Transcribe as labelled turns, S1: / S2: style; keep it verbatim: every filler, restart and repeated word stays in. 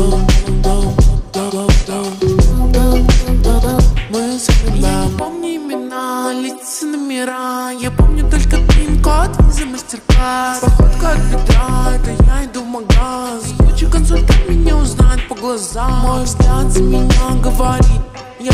S1: Мы Я не помню имена, лица, номера. Я помню только пин-код, виза, мастер-класс. Походка от бедра, это я иду в магаз. Куча консультант меня узнает по глазам. Мой взгляд за меня говорит: